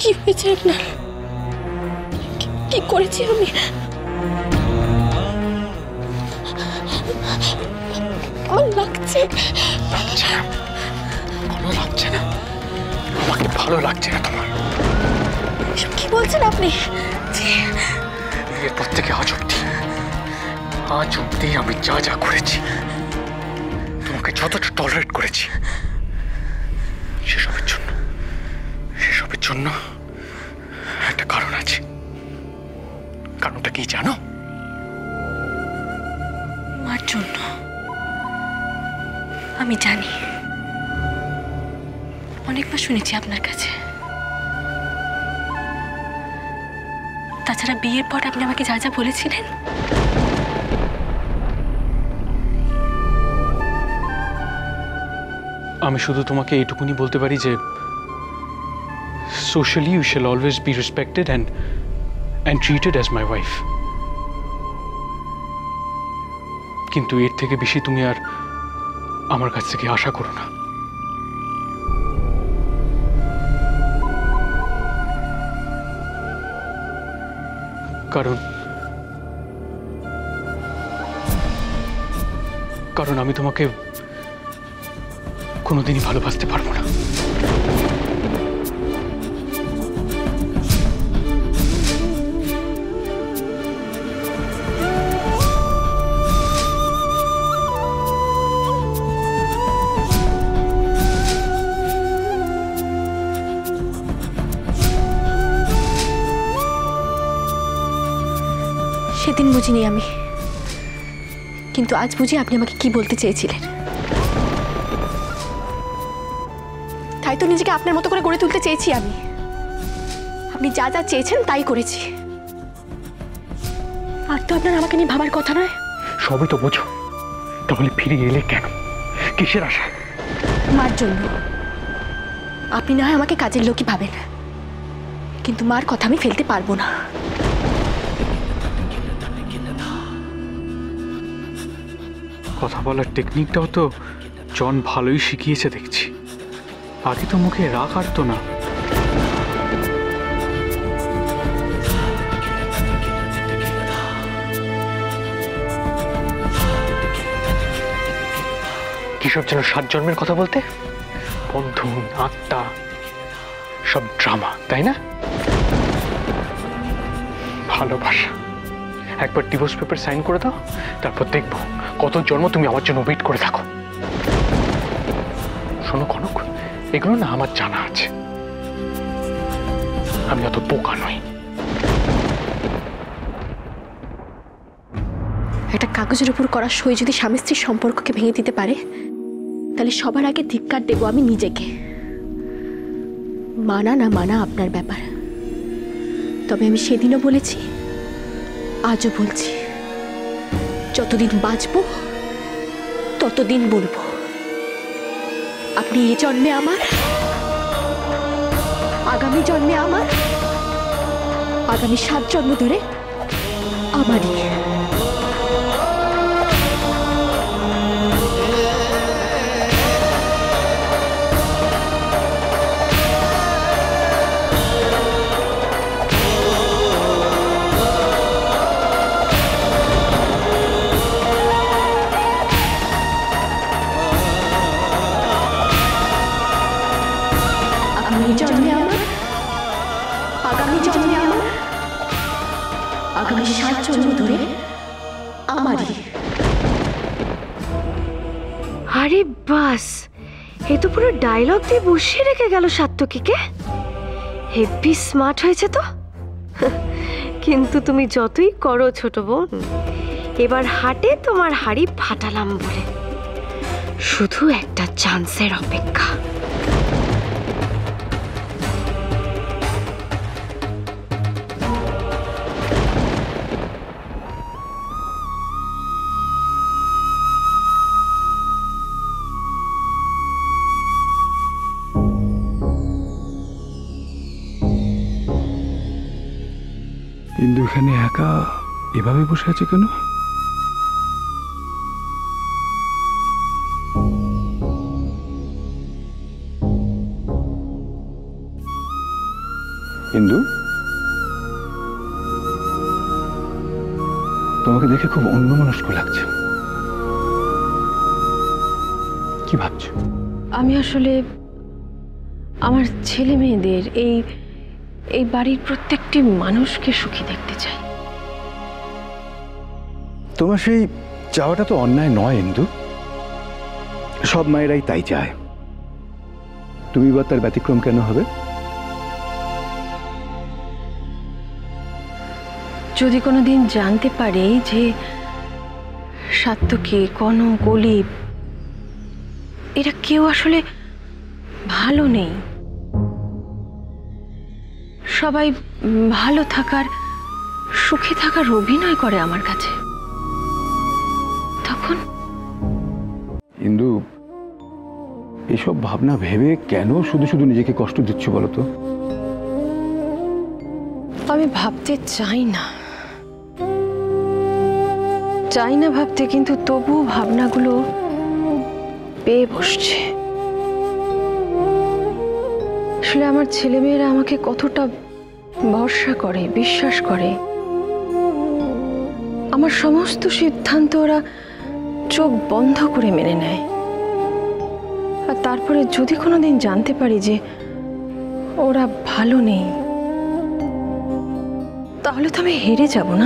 কি হয়েছে আপনার? কি করেছি আমি? আমার লাগছে। ভালো লাগছে না, আমাকে ভালো লাগছে না তোমার। এসব কি বলছেন আপনি? এরপর থেকে আজ অব্দি আমি যা যা করেছি, তোমাকে যতটা টলারেট করেছি, সেসবের জন্য একটা কারণ আছে। কারণটা কি জানো? মার জন্য। আমি জানি, অনেকবার শুনেছি আপনার কাছে। তাছাড়া বিয়ের পর আপনি আমাকে যা যা বলেছিলেন, আমি শুধু তোমাকে এইটুকুনি বলতে পারি যে socially you shall always be respected and treated as my wife. কিন্তু এর থেকে বেশি তুমি আর আমার কাছ থেকে আশা করো না। কারণ আমি তোমাকে কোনোদিনই ভালোবাসতে পারবো না। সেদিন বুঝিনি আমি, কিন্তু আজ বুঝি আপনি আমাকে কি বলতে চেয়েছিলেন। তাই তো নিজেকে আপনার মতো করে গড়ে তুলতে চেয়েছি আমি। আপনি যা যা চেয়েছেন তাই করেছি। আর তো আপনার আমাকে নিয়ে ভাবার কথা নয়। সবই তো বোঝো, তাহলে ফিরে এলে কেন? কিসের আশা? মার জন্য। আপনি না হয় আমাকে কাজের লোকই ভাবেন, কিন্তু মার কথা আমি ফেলতে পারবো না। কথা বলার টেকনিকটাও তো জন ভালোই শিখিয়েছে দেখছি। আগে তো মুখে রাগ আটতো না। কিসব যেন 7 জন্মের কথা বলতে, বন্ধু, আত্মা, সব ড্রামা, তাই না? ভালোবাসা। একবার ডিভোর্স পেপার সাইন করে দাও, তারপর দেখবো কত জন্ম তুমি আমার জন্য ওয়েট করে থাকো। শোনো কনক, এগুলো না আমার জানা আছে। আমি অত বোকা নই। একটা কাগজের উপর করা সই যদি স্বামী স্ত্রীর সম্পর্ককে ভেঙে দিতে পারে, তাহলে সবার আগে ধিক্কার দেব আমি নিজেকে। মানা না মানা আপনার ব্যাপার, তবে আমি সেদিনও বলেছি, আজও বলছি, যতদিন বাঁচবো ততদিন বলবো, আপনি এই জন্মে আমার, আগামী জন্মে আমার, আগামী 7 জন্ম ধরে আমারই। আগামী জন্মে আমার, আগামী জন্মে আমার, আগামী 7 জন্ম ধরে আমারই। আরে বাস, এ তো পুরো ডায়লগ দিয়ে বসিয়ে রেখে গেল সাত্তকীকে। হেভি স্মার্ট হয়েছে তো। কিন্তু তুমি যতই করো ছোট বোন, এবার হাটে তোমার হাড়ি ফাটালাম বলে। শুধু একটা চান্সের অপেক্ষা। কিন্তু এখানে একা এভাবে বসে আছে কেন? ইন্দু, তোমাকে দেখে খুব অন্যমনস্ক লাগছে। কি ভাবছো? আমি আসলে আমার ছেলে মেয়েদের এই বাড়ির প্রত্যেকটি মানুষকে সুখী দেখতে চাই। তোমার সেই চাওয়াটা তো অন্যায় নয় ইন্দু, সব মায়েরাই তাই চায়। তুমি বা তার ব্যতিক্রম কেন হবে? যদি কোনোদিন জানতে পারে যে সাত্তকী, কনক, অলিভ এরা কেউ আসলে ভালো নেই, সবাই ভালো থাকার, সুখে থাকার অভিনয় করে আমার কাছে, তখন ইন্দু, এসব ভাবনা ভেবে কেন শুধু শুধু নিজেকে কষ্ট দিচ্ছ বলো তো? আমি ভাবতে চাই না ভাবতে, কিন্তু তবু ভাবনাগুলো পেয়ে বসছে। আসলে আমার ছেলেমেয়েরা আমাকে কতটা ভরসা করে, বিশ্বাস করে, আমার সমস্ত সিদ্ধান্ত ওরা চোখ বন্ধ করে মেনে নেয়। আর তারপরে যদি কোনোদিন জানতে পারি যে ওরা ভালো নেই, তাহলে তো আমি হেরে যাব না?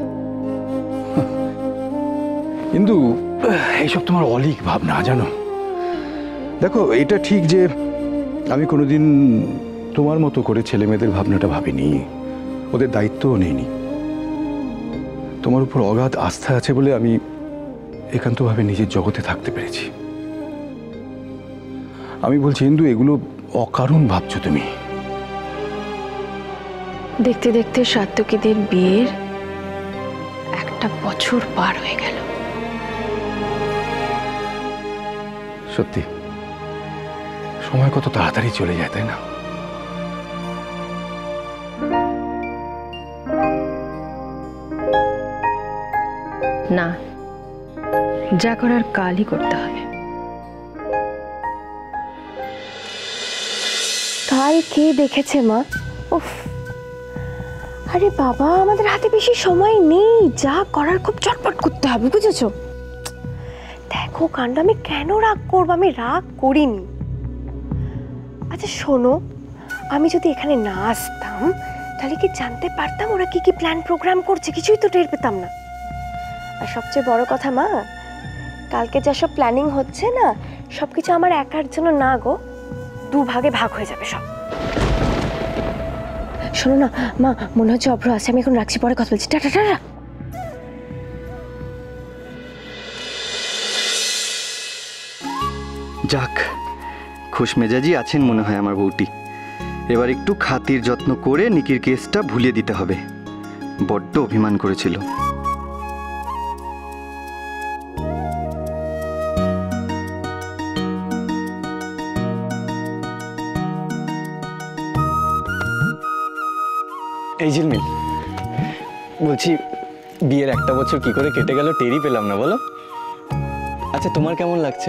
কিন্তু এইসব তোমার অলীক ভাবনা, জানো। দেখো, এটা ঠিক যে আমি কোনোদিন তোমার মতো করে ছেলে মেয়েদের ভাবনাটা ভাবিনি, ওদের দায়িত্বও নেইনি। তোমার উপর অগাধ আস্থা আছে বলে আমি একান্তভাবে নিজের জগতে থাকতে পেরেছি। আমি বলছি ইন্দু, এগুলো অকারণ ভাবছো তুমি। দেখতে দেখতে সাত্তকীদের বিয়ের 1 বছর পার হয়ে গেল। সত্যি সময় কত তাড়াতাড়ি চলে যায়, তাই না? না, যা করার কালই করতে হবে। কাল কে দেখেছে মা? উফ, আরে বাবা, আমাদের হাতে বেশি সময় নেই, যা করার খুব চটপট করতে হবে, বুঝেছো? দেখো কাণ্ড, আমি কেন রাগ করবো? আমি রাগ করিনি। আচ্ছা শোনো, আমি যদি এখানে না আসতাম তাহলে কি জানতে পারতাম ওরা কি কি প্ল্যান প্রোগ্রাম করছে? কিছুই তো টের পেতাম না। আর সবচেয়ে বড় কথা মা, কালকে যা সব প্ল্যানিং হচ্ছে না, সবকিছু আমার একার জন্য না গো, 2 ভাগে ভাগ হয়ে যাবে সব। শোনো না মা, মনে হচ্ছে অভ্র আছে, আমি এখন রাখছি, পরে কথা বলছি। Tata tata. যাক, খুশ মেজাজি আছেন মনে হয় আমার বউটি। এবার একটু খাতির যত্ন করে নিকির কেসটা ভুলিয়ে দিতে হবে, বড্ড অভিমান করেছিল। এই ঝিলমিল, বলছি বিয়ের 1 বছর কি করে কেটে গেল টেরই পেলাম না, বলো। আচ্ছা, তোমার কেমন লাগছে?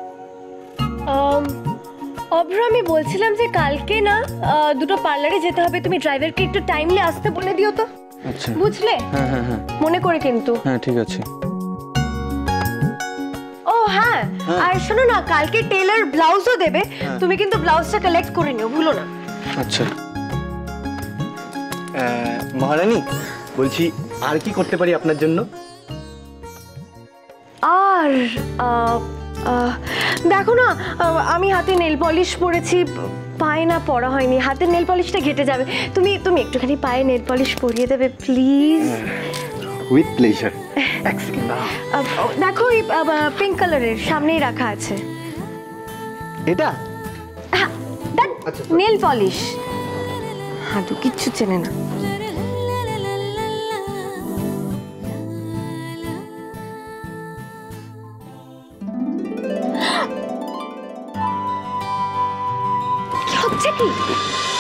অভ্র, আমি বলছিলাম যে কালকে না 2টো পার্লারে যেতে হবে, তুমি ড্রাইভারকে একটু টাইমলি আসতে বলে দিও তো। আচ্ছা, বুঝলে? হ্যাঁ হ্যাঁ হ্যাঁ মনে করে কিন্তু। হ্যাঁ, ঠিক আছে। ও হ্যাঁ, আর শোনো না, কালকে টেলার ব্লাউজও দেবে, তুমি কিন্তু ব্লাউজটা কালেক্ট করে নিও, ভুলো না। আচ্ছা মহারানী, বলছি আর কি করতে পারি আপনার জন্য? আর দেখো না, আমি হাতে নেল পলিশ পরেছি, পায়ে না পরা হয়নি, হাতের নেল পলিশটা ঘেটে যাবে। তুমি একটুখানি পায়ে নেল পলিশ পরিয়ে দেবে প্লিজ? With pleasure. দেখো, এই পিঙ্ক কালারের সামনেই রাখা আছে। এটা নেল পলিশ হাঁটু কিচ্ছু চেনে না। কি হচ্ছে কি?